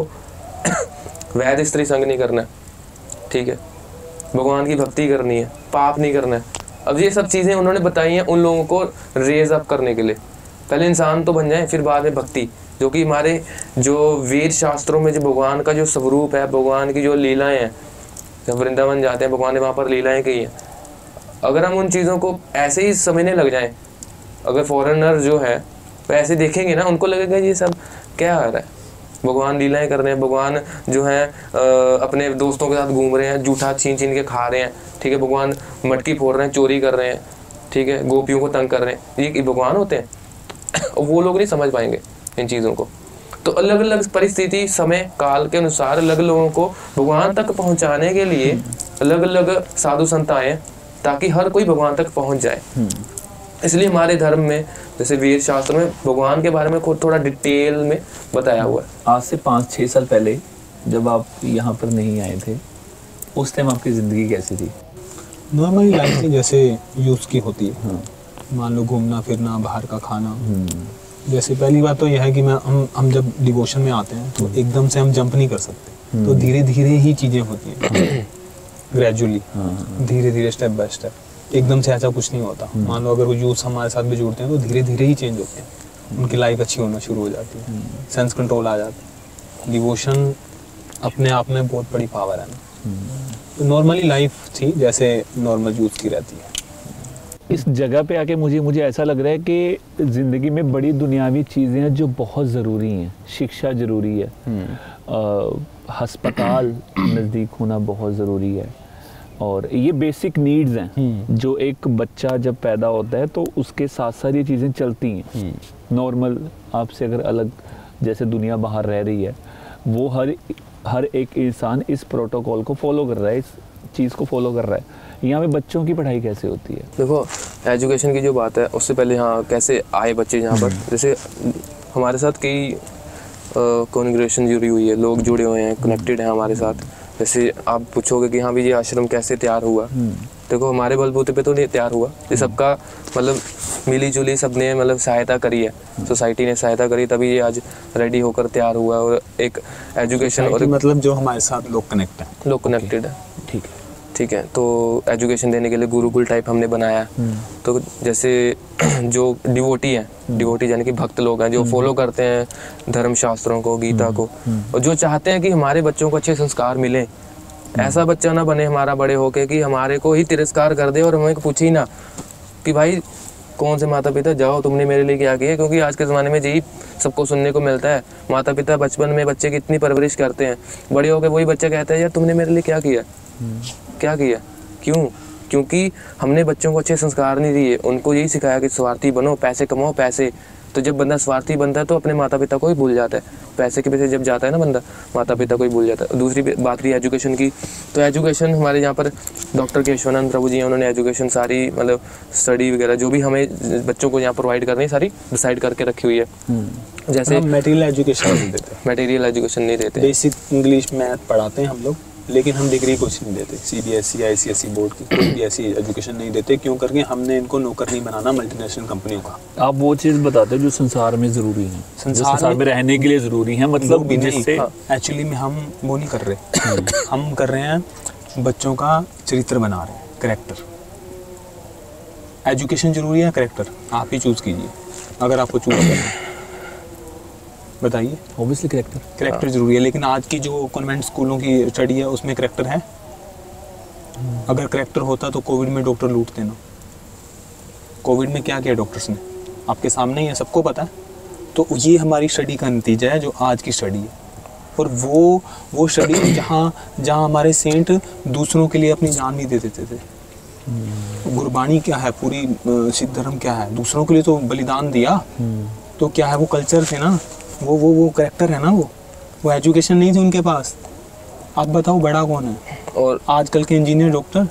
वैध स्त्री संग नहीं करना है, ठीक है, भगवान की भक्ति करनी है, पाप नहीं करना है। अब ये सब चीज़ें उन्होंने बताई हैं उन लोगों को रेज अप करने के लिए, पहले इंसान तो बन जाए, फिर बाद में भक्ति, जो कि हमारे जो वेद शास्त्रों में जो भगवान का जो स्वरूप है, भगवान की जो लीलाएँ हैं, जब वृंदावन जाते हैं भगवान ने वहाँ पर लीलाएँ की हैं, अगर हम उन चीज़ों को ऐसे ही समझने लग जाएं, अगर फॉरेनर जो है वो ऐसे देखेंगे ना, उनको लगेगा ये सब क्या आ रहा है, भगवान लीलाएं कर रहे हैं, भगवान जो है अपने दोस्तों के साथ घूम रहे हैं, जूठा छीन छीन के खा रहे हैं, ठीक है, भगवान मटकी फोड़ रहे हैं, चोरी कर रहे हैं, ठीक है, गोपियों को तंग कर रहे हैं, ये भगवान होते हैं? और वो लोग नहीं समझ पाएंगे इन चीज़ों को। तो अलग अलग परिस्थिति, समय, काल के अनुसार अलग लोगों को भगवान तक पहुंचाने के लिए अलग अलग साधु संत आए, ताकि हर कोई भगवान तक पहुंच जाए। इसलिए हमारे धर्म में जैसे वेद शास्त्र में भगवान के बारे में खुद थोड़ा डिटेल में बताया हुआ है। आज से पाँच छः साल पहले जब आप यहाँ पर नहीं आए थे, उस टाइम आपकी ज़िंदगी कैसी थी? नॉर्मली लाइफ थी जैसे यूथ की होती है। मान लो घूमना फिरना, बाहर का खाना। जैसे पहली बात तो यह है कि मैं हम हम जब डिवोशन में आते हैं तो एकदम से हम जंप नहीं कर सकते, तो धीरे धीरे ही चीज़ें होती हैं, ग्रेजुअली, धीरे धीरे, स्टेप बाय स्टेप। एकदम से ऐसा कुछ नहीं होता। मान लो अगर वो यूथ हमारे साथ भी जुड़ते हैं तो धीरे धीरे ही चेंज होते हैं, उनकी लाइफ अच्छी होना शुरू हो जाती है, सेंस कंट्रोल आ जाता है। डिवोशन अपने आप में बहुत बड़ी पावर है ना। तो नॉर्मली लाइफ थी जैसे नॉर्मल यूथ की रहती है। इस जगह पे आके मुझे मुझे ऐसा लग रहा है कि ज़िंदगी में बड़ी दुनियावी चीज़ें हैं जो बहुत ज़रूरी हैं। शिक्षा ज़रूरी है, अस्पताल नज़दीक होना बहुत ज़रूरी है, और ये बेसिक नीड्स हैं जो एक बच्चा जब पैदा होता है तो उसके साथ साथ ये चीज़ें चलती हैं। नॉर्मल आपसे अगर अलग जैसे दुनिया बाहर रह रही है, वो हर हर एक इंसान इस प्रोटोकॉल को फॉलो कर रहा है, इस चीज़ को फॉलो कर रहा है। यहाँ पे बच्चों की पढ़ाई कैसे होती है? देखो, एजुकेशन की जो बात है उससे पहले यहाँ कैसे आए बच्चे यहाँ पर, जैसे हमारे साथ कई कॉन्ग्रेगेशन जुड़ी हुई है, लोग जुड़े हुए हैं, कनेक्टेड हैं हमारे साथ। जैसे आप पूछोगे कि हाँ भी ये आश्रम कैसे तैयार हुआ, देखो हमारे बलबूते पे तो नहीं तैयार हुआ, ये सबका मतलब मिली जुली सबने मतलब सहायता करी है, सोसाइटी ने सहायता करी, तभी ये आज रेडी होकर तैयार हुआ। और एक एजुकेशन और मतलब जो हमारे साथ लोग कनेक्ट हैं, लोग कनेक्टेड है, ठीक है ठीक है। तो एजुकेशन देने के लिए गुरुकुल टाइप हमने बनाया। तो जैसे जो डिवोटी हैं, डिवोटी यानी कि भक्त लोग हैं जो फॉलो करते हैं धर्म शास्त्रों को, गीता को, और जो चाहते हैं कि हमारे बच्चों को अच्छे संस्कार मिले, ऐसा बच्चा ना बने हमारा बड़े होके कि हमारे को ही तिरस्कार कर दे और हमें पूछे ही ना कि भाई कौन से माता पिता, जाओ तुमने मेरे लिए क्या किया। क्योंकि आज के ज़माने में यही सबको सुनने को मिलता है, माता पिता बचपन में बच्चे की इतनी परवरिश करते हैं, बड़े होकर वही बच्चा कहता है यार तुमने मेरे लिए क्या किया, क्या किया, क्यों? क्योंकि हमने बच्चों को अच्छे संस्कार नहीं दिए, उनको यही सिखाया कि स्वार्थी बनो, पैसे कमाओ, पैसे। तो जब बंदा स्वार्थी बनता है तो अपने माता पिता को ही भूल जाता है, पैसे के पीछे जब जाता है ना बंदा, माता पिता को ही भूल जाता है। दूसरी बात रही एजुकेशन की, तो एजुकेशन हमारे यहाँ पर डॉक्टर केशवानंद प्रभु जी हैं, उन्होंने एजुकेशन सारी मतलब स्टडी वगैरह जो भी हमें बच्चों को यहाँ प्रोवाइड करनी है सारी डिसाइड करके रखी हुई है। जैसे मटेरियल एजुकेशन नहीं देते, मटेरियल एजुकेशन नहीं देते, बेसिक इंग्लिश मैथ पढ़ाते हैं हम लोग, लेकिन हम डिग्री कुछ नहीं देते। सीबीएसई, आईसीएसई बोर्ड की कोई भी ऐसी एजुकेशन नहीं देते। क्यों करके हमने इनको नौकर नहीं बनाना मल्टीनेशनल कंपनियों का। आप वो चीज़ बताते हो जो संसार में ज़रूरी है, संसार, संसार में रहने के लिए ज़रूरी है, मतलब जिससे एक्चुअली में हम वो नहीं कर रहे, हम कर रहे हैं बच्चों का चरित्र बना रहे हैं, करेक्टर। एजुकेशन जरूरी है, करेक्टर आप ही चूज कीजिए अगर आपको चूज करना है, बताइए। ऑब्वियसली करेक्टर करेक्टर जरूरी है, लेकिन आज की जो कॉन्वेंट स्कूलों की स्टडी है उसमें करेक्टर है? अगर करेक्टर होता तो कोविड में डॉक्टर लूटते ना। कोविड में क्या किया डॉक्टर्स ने, आपके सामने ही है, सबको पता है। तो ये हमारी स्टडी का नतीजा है जो आज की स्टडी है। और वो वो स्टडी जहाँ जहाँ हमारे सेंट दूसरों के लिए अपनी जान नहीं दे देते थे। गुरबाणी क्या है, पूरी सिख धर्म क्या है, दूसरों के लिए तो बलिदान दिया। तो क्या है, वो कल्चर थे ना, वो वो वो करेक्टर है ना, वो वो एजुकेशन नहीं थी उनके पास। आप बताओ बड़ा कौन है? और आजकल के इंजीनियर, डॉक्टर।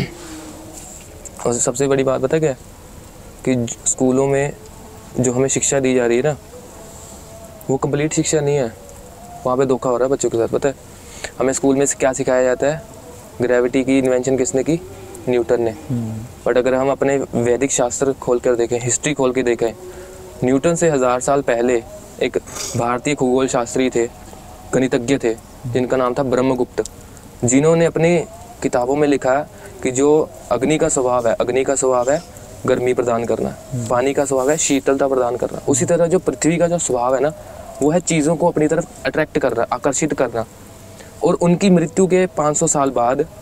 और सबसे बड़ी बात पता क्या है कि स्कूलों में जो हमें शिक्षा दी जा रही है ना, वो कंप्लीट शिक्षा नहीं है। वहाँ पे धोखा हो रहा है बच्चों के साथ। पता है हमें स्कूल में क्या सिखाया जाता है? ग्रेविटी की इन्वेंशन किसने की? न्यूटन ने। बट अगर हम अपने वैदिक शास्त्र खोल कर देखें, हिस्ट्री खोल के देखें, न्यूटन से हज़ार साल पहले एक भारतीय खगोल शास्त्री थे, गणितज्ञ थे, जिनका नाम था ब्रह्मगुप्त, जिन्होंने अपनी किताबों में लिखा कि जो अग्नि का स्वभाव है, अग्नि का स्वभाव है गर्मी प्रदान करना, पानी का स्वभाव है शीतलता प्रदान करना, उसी तरह जो पृथ्वी का जो स्वभाव है ना, वो है चीज़ों को अपनी तरफ अट्रैक्ट करना, आकर्षित करना। और उनकी मृत्यु के पाँच सौ साल बाद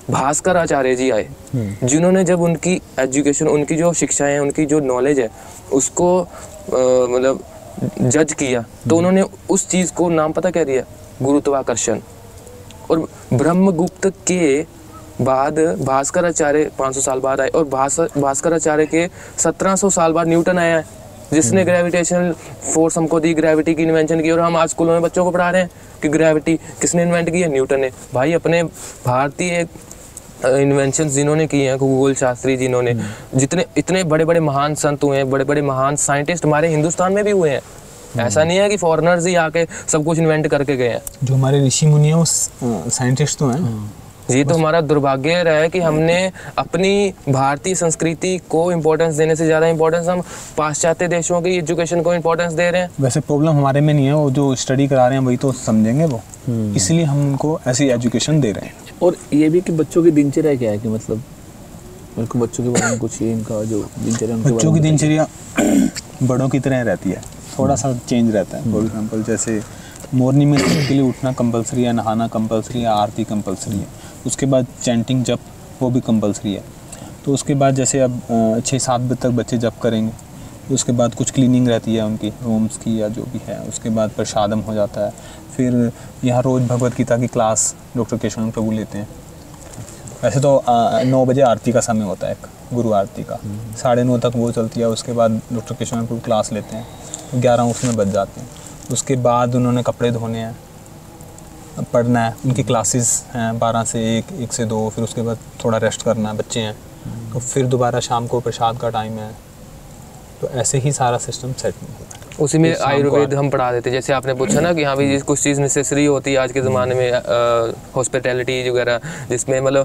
भास्कर आचार्य जी आए, जिन्होंने जब उनकी एजुकेशन, उनकी जो शिक्षाएं, उनकी जो नॉलेज है उसको मतलब जज किया, तो उन्होंने उस चीज़ को नाम पता क्या दिया? गुरुत्वाकर्षण। और ब्रह्मगुप्त के बाद भास्कर आचार्य पाँच सौ साल बाद आए, और भास भास्कर आचार्य के सत्रह सौ साल बाद न्यूटन आया है, जिसने ग्रेविटेशनल फोर्स हमको दी, ग्रेविटी की इन्वेंशन की। और हम आज स्कूलों में बच्चों को पढ़ा रहे हैं कि ग्रेविटी किसने इन्वेंट की है? न्यूटन ने। भाई अपने भारतीय इन्वेंशन जिन्होंने की हैं, खगोल शास्त्री जिन्होंने, जितने इतने बड़े बड़े महान संत हुए हैं, बड़े बड़े महान साइंटिस्ट हमारे हिंदुस्तान में भी हुए हैं। ऐसा नहीं है कि फॉरेनर्स ही आके सब कुछ इन्वेंट करके गए हैं। जो हमारे ऋषि मुनि हैं वो साइंटिस्ट तो हैं। ये तो हमारा दुर्भाग्य रहा है कि हमने अपनी भारतीय संस्कृति को इम्पोर्टेंस देने से ज़्यादा इम्पोर्टेंस हम पाश्चात्य देशों की एजुकेशन को इम्पोर्टेंस दे रहे हैं। वैसे प्रॉब्लम हमारे में नहीं है, वो जो स्टडी करा रहे हैं वही तो समझेंगे वो, इसलिए हम उनको ऐसी एजुकेशन दे रहे हैं। और ये भी कि बच्चों की दिनचर्या क्या है, कि मतलब मेरे को बच्चों के बारे में कुछ ये इनका जो दिनचर्या, बच्चों की दिनचर्या बड़ों की तरह रहती है, थोड़ा सा चेंज रहता है। फॉर एग्जांपल जैसे मॉर्निंग में के लिए उठना कंपलसरी है, नहाना कंपलसरी है, आरती कंपलसरी है, उसके बाद चैंटिंग जप वो भी कंपलसरी है। तो उसके बाद जैसे अब छः सात बजे तक बच्चे जप करेंगे, उसके बाद कुछ क्लीनिंग रहती है उनकी रूम्स की या जो भी है, उसके बाद प्रसादम हो जाता है। फिर यहाँ रोज़ भगवत गीता की क्लास डॉक्टर केशवन प्रभु लेते हैं। वैसे तो नौ बजे आरती का समय होता है, एक गुरु आरती का, साढ़े नौ तक वो चलती है। उसके बाद डॉक्टर केशवन प्रभु क्लास लेते हैं, ग्यारह उसमें बच जाते हैं। उसके बाद उन्होंने कपड़े धोने हैं, पढ़ना है, उनकी क्लासेस हैं बारह से एक, एक से दो, फिर उसके बाद थोड़ा रेस्ट करना है, बच्चे हैं तो फिर दोबारा शाम को प्रसाद का टाइम है। तो ऐसे ही सारा सिस्टम सेट होता है। उसी में आयुर्वेद हम पढ़ा देते, जैसे आपने पूछा ना कि हाँ भाई कुछ चीज़ नेसेसरी होती है आज के ज़माने में, हॉस्पिटैलिटी वगैरह, जिसमें मतलब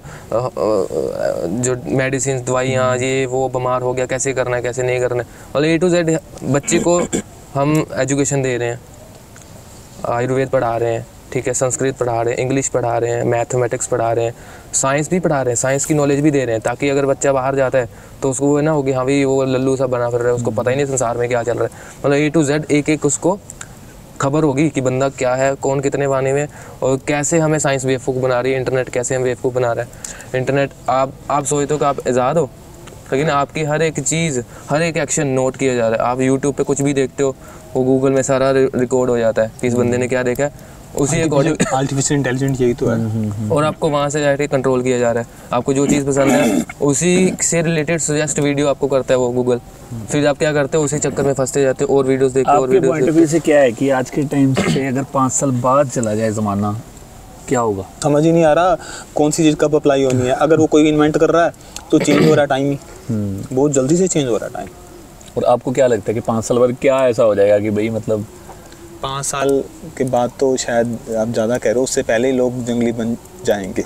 जो मेडिसिन, दवाइयाँ, ये वो बीमार हो गया कैसे करना है, कैसे नहीं करना है, मतलब ए टू जेड बच्चे को हम एजुकेशन दे रहे हैं। आयुर्वेद पढ़ा रहे हैं, ठीक है, संस्कृत पढ़ा रहे हैं, इंग्लिश पढ़ा रहे हैं, मैथमेटिक्स पढ़ा रहे हैं, साइंस भी पढ़ा रहे हैं, साइंस की नॉलेज भी दे रहे हैं, ताकि अगर बच्चा बाहर जाता है तो उसको वो ना हो कि हाँ भाई वो लल्लू सा बना फिर रहा है, उसको पता ही नहीं संसार में क्या चल रहा है। मतलब ए टू जेड एक एक उसको खबर होगी कि बंदा क्या है, कौन कितने बाने में, और कैसे हमें साइंस बेवकूफ़ बना रही है, इंटरनेट कैसे हम बेवकूफ़ बना रहा है। इंटरनेट आप आप सोचते हो कि आप आज़ाद हो, लेकिन आपकी हर एक चीज़, हर एक एक्शन नोट किया जा रहा है। आप यूट्यूब पे कुछ भी देखते हो, वो गूगल में सारा रिकॉर्ड हो जाता है कि इस बंदे ने क्या देखा है, उसी अकॉर्डिंग आर्टिफिशियल इंटेलिजेंस यही तो है। और आपको वहाँ से जाके कंट्रोल किया जा रहा है। आपको जो चीज़ पसंद है उसी से रिलेटेड सजेस्ट वीडियो आपको करता है वो गूगल, फिर आप क्या करते हो, उसी चक्कर में फंसते जाते हो और वीडियोस देखते हो और वीडियोस। आपके पॉइंट ऑफ व्यू से क्या है कि आज के टाइम से अगर पाँच साल बाद चला जाए ज़माना, क्या होगा? समझ ही नहीं आ रहा कौन सी चीज़ कब अप्लाई होनी है। अगर वो कोई इन्वेंट कर रहा है तो चेंज हो रहा है टाइम ही, बहुत जल्दी से चेंज हो रहा है टाइम। और आपको क्या लगता है कि पाँच साल बाद क्या ऐसा हो जाएगा कि भाई मतलब पाँच साल के बाद तो शायद आप ज़्यादा कह रहे हो, उससे पहले ही लोग जंगली बन जाएंगे।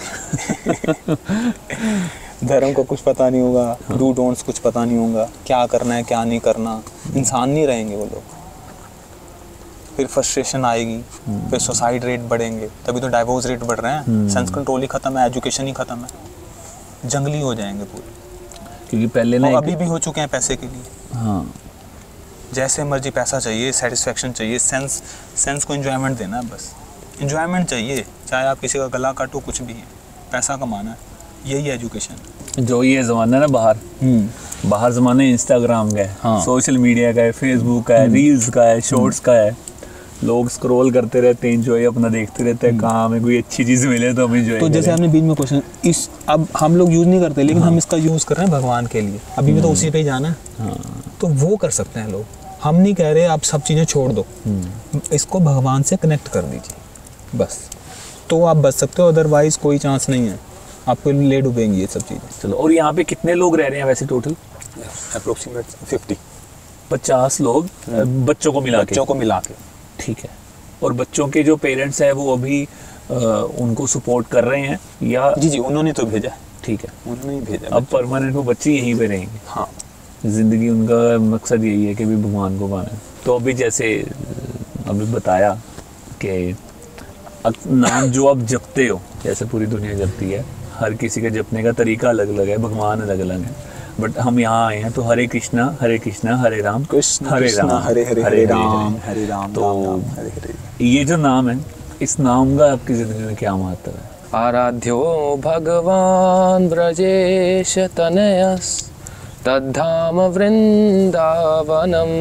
धर्म को कुछ पता नहीं होगा, डू डोंट्स कुछ पता नहीं होगा, क्या करना है क्या नहीं करना, इंसान नहीं रहेंगे वो लोग। फिर फ्रस्ट्रेशन आएगी, फिर सुसाइड रेट बढ़ेंगे, तभी तो डाइवोर्स रेट बढ़ रहे हैं। सेंस कंट्रोल ही खत्म है, एजुकेशन ही खत्म है, जंगली हो जाएंगे पूरे। क्योंकि पहले ना अभी भी हो चुके हैं पैसे के लिए। हाँ, जैसे मर्जी पैसा चाहिए, सेटिस्फेक्शन चाहिए, सेंस सेंस को एंजॉयमेंट देना है, बस एंजॉयमेंट चाहिए। चाहे आप किसी का गला काटो, कुछ भी है, पैसा कमाना है, यही एजुकेशन। जो ये ज़माना है ना बाहर, बाहर ज़माना इंस्टाग्राम का है, हाँ, सोशल मीडिया का है, फेसबुक का है, रील्स का है, शॉर्ट्स का है, लोग स्क्रॉल करते रहते हैं, एंजॉय अपना देखते रहते हैं, कहाँ हमें कोई अच्छी चीज़ मिले तो हम एंजॉय। तो जैसे आपने बीच में क्वेश्चन, इस अब हम लोग यूज़ नहीं करते, लेकिन हाँ, हम इसका यूज़ कर रहे हैं भगवान के लिए, अभी भी तो उसी पे ही जाना है। हाँ, तो वो कर सकते हैं लोग। हम नहीं कह रहे आप सब चीज़ें छोड़ दो, इसको भगवान से कनेक्ट कर दीजिए बस, तो आप बच सकते हो, अदरवाइज कोई चांस नहीं है, आपको ले डूबेंगी ये सब चीज़ें। चलो, और यहाँ पे कितने लोग रह रहे हैं वैसे टोटल? अप्रोक्सीमेट फिफ्टी, पचास लोग बच्चों को मिला के बच्चों को मिला के ठीक है। और बच्चों के जो पेरेंट्स हैं वो अभी आ, उनको सपोर्ट कर रहे हैं या? जी जी, उन्होंने तो भेजा। ठीक है, उन्होंने ही भेजा। अब परमानेंट वो बच्चे यहीं पे रहेंगे। हाँ, ज़िंदगी उनका मकसद यही है कि भी भगवान को पाना है। तो अभी जैसे अभी बताया कि नाम जो आप जपते हो, जैसे पूरी दुनिया जपती है, हर किसी के जपने का तरीका अलग अलग है, भगवान अलग अलग है, बट हम यहाँ आए हैं तो हरे कृष्णा हरे कृष्णा हरे राम कृष्ण हरे राम हरे हरे हरे राम हरे राम। तो हरे हरे, ये जो नाम है, इस नाम का आपकी ज़िंदगी में क्या महत्व है? आराध्यो भगवान् व्रजेश तनयस् तद्धाम वृन्दावनम्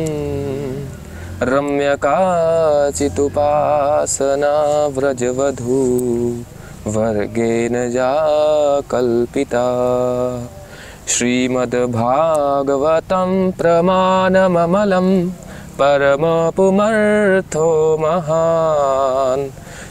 रम्यकाचिदुपासना व्रजवधू वर्गेण या कल्पिता श्रीमद्भागवतं प्रमाणममलं परमपुमर्थो महान्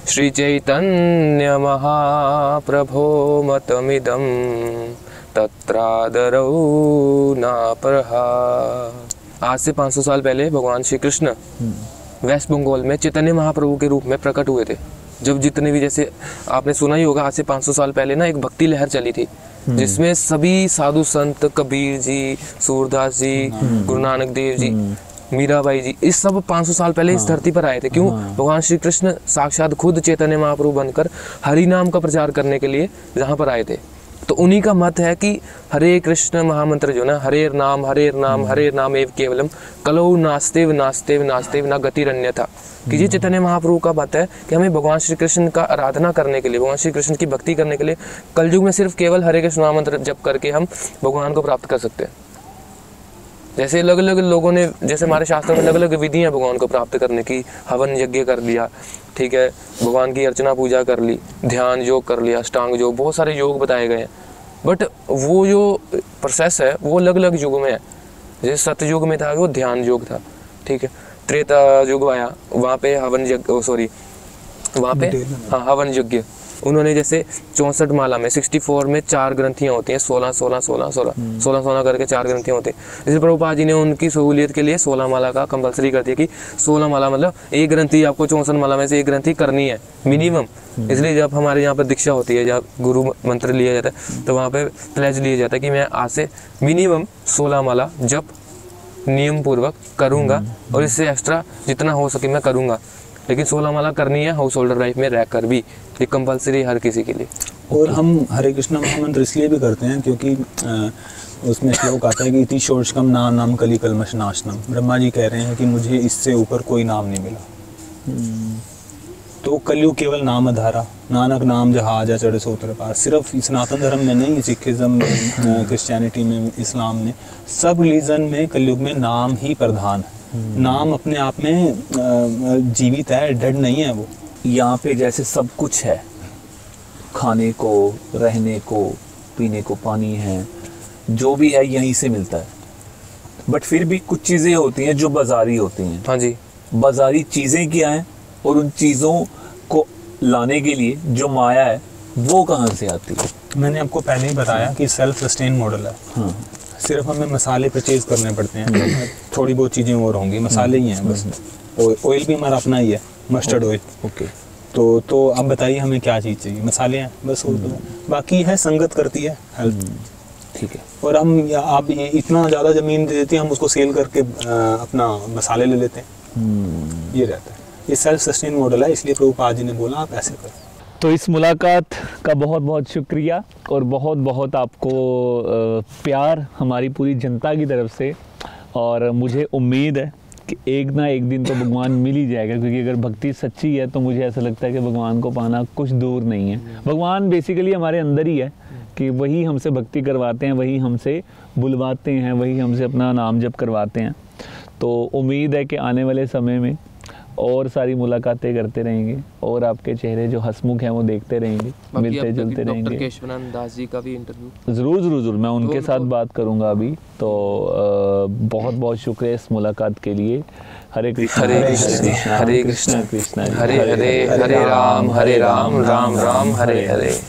श्रीचैतन्यमहाप्रभो मतमिदं तत्रादरौ नापरहा। आज से पाँच सौ साल पहले भगवान श्री कृष्ण वेस्ट बंगाल में चैतन्य महाप्रभु के रूप में प्रकट हुए थे। जब जितने भी, जैसे आपने सुना ही होगा, आज से पाँच सौ साल पहले ना एक भक्ति लहर चली थी जिसमें सभी साधु संत, कबीर जी, सूरदास जी, गुरु नानक देव जी, मीराबाई जी, इस सब पाँच सौ साल पहले इस धरती पर आए थे। क्यों? भगवान श्री कृष्ण साक्षात खुद चैतन्य महाप्रभु बनकर हरि नाम का प्रचार करने के लिए जहाँ पर आए थे। तो उन्हीं का मत है कि हरे कृष्ण महामंत्र जो ना, हरेर नाम हरेर नाम हरेर नाम एव केवलम कलौ नास्तेव नास्तेव नास्तेव ना गतिरन्य था, कि ये चैतन्य महाप्रभु का बात है कि हमें भगवान श्री कृष्ण का आराधना करने के लिए, भगवान श्री कृष्ण की भक्ति करने के लिए कलयुग में सिर्फ केवल हरे कृष्ण महामंत्र जप करके हम भगवान को प्राप्त कर सकते हैं। जैसे अलग अलग लोगों ने, जैसे हमारे शास्त्रों में अलग अलग विधियां भगवान को प्राप्त करने की, हवन यज्ञ कर लिया, ठीक है, भगवान की अर्चना पूजा कर ली, ध्यान योग कर लिया, अष्टांग योग, बहुत सारे योग बताए गए हैं। बट वो जो प्रोसेस है वो अलग अलग युग में है। जैसे सतयुग में था वो ध्यान योग था, ठीक है, त्रेता युग आया, वहाँ पे हवन यज्ञ, सॉरी वहाँ पे हाँ हवन यज्ञ, उन्होंने जैसे चौंसठ माला में चौंसठ में चार ग्रंथियाँ होती हैं, सोलह सोलह सोलह सोलह सोलह सोलह करके चार ग्रंथियाँ होती हैं। जैसे प्रभुपाद जी ने उनकी सहूलियत के लिए सोलह माला का कंपलसरी कर दिया कि सोलह माला मतलब एक ग्रंथि आपको चौंसठ माला में से एक ग्रंथि करनी है मिनिमम। इसलिए जब हमारे यहाँ पर दीक्षा होती है, जब गुरु मंत्र लिया जाता है, तो वहाँ पे प्लेज लिया जाता है कि मैं आज से मिनिमम सोलह माला जप नियम पूर्वक करूँगा और इससे एक्स्ट्रा जितना हो सके मैं करूँगा, लेकिन सोलह माला करनी है हाउस होल्डर लाइफ में रहकर भी, ये कंपलसरी हर किसी के लिए। और हम हरे कृष्ण महामंत्र इसलिए भी करते हैं क्योंकि आ, उसमें श्लोक आता है कि इति षोडशकम नाम नाम कली कल्मष नाशनम। ब्रह्मा जी कह रहे हैं कि मुझे इससे ऊपर कोई नाम नहीं मिला। तो कलयुग केवल नाम धारा, नानक नाम जहाजा चढ़े सो उतर पार। सिर्फ सनातन धर्म में नहीं, सिखिज्म में, क्रिश्चियनिटी में, इस्लाम में, सब रिलीजन में कलयुग में नाम ही प्रधान है। नाम अपने आप में जीवित है, डेड नहीं है वो। यहाँ पे जैसे सब कुछ है, खाने को, रहने को, पीने को पानी है, जो भी है यहीं से मिलता है। बट फिर भी कुछ चीज़ें होती हैं जो बाजारी होती हैं। हाँ जी, बाजारी चीज़ें क्या हैं, और उन चीज़ों को लाने के लिए जो माया है वो कहाँ से आती है? मैंने आपको पहले ही बताया कि सेल्फ सस्टेन मॉडल है। हाँ। सिर्फ हमें मसाले परचेज करने पड़ते हैं, थोड़ी बहुत चीज़ें और होंगी, मसाले ही हैं बस। ऑयल भी हमारा अपना ही है, मस्टर्ड ऑयल। ओके, तो तो अब बताइए हमें क्या चीज़ चाहिए? मसाले हैं बस, और तो बाकी है संगत करती है हेल्प, ठीक है। और हम आप ये इतना ज़्यादा ज़मीन दे देते हैं, हम उसको सेल करके अपना मसाले ले लेते हैं, ये रहता है। ये सेल्फ सस्टेन मॉडल है, इसलिए प्रभुपाद जी ने बोला आप ऐसे करें। तो इस मुलाकात का बहुत बहुत शुक्रिया और बहुत बहुत आपको प्यार हमारी पूरी जनता की तरफ से। और मुझे उम्मीद है कि एक ना एक दिन तो भगवान मिल ही जाएगा, क्योंकि अगर भक्ति सच्ची है तो मुझे ऐसा लगता है कि भगवान को पाना कुछ दूर नहीं है। भगवान बेसिकली हमारे अंदर ही है, कि वही हमसे भक्ति करवाते हैं, वही हमसे बुलवाते हैं, वही हमसे अपना नाम जप करवाते हैं। तो उम्मीद है कि आने वाले समय में और सारी मुलाकातें करते रहेंगे और आपके चेहरे जो हंसमुख हैं वो देखते रहेंगे, मिलते जुलते रहेंगे। डॉक्टर केशवानंद दास जी का भी इंटरव्यू ज़रूर ज़रूर ज़रूर मैं उनके साथ बात करूंगा अभी। तो बहुत बहुत शुक्रिया इस मुलाकात के लिए। हरे कृष्ण हरे कृष्ण हरे कृष्ण कृष्ण हरे हरे हरे राम हरे राम राम राम हरे हरे।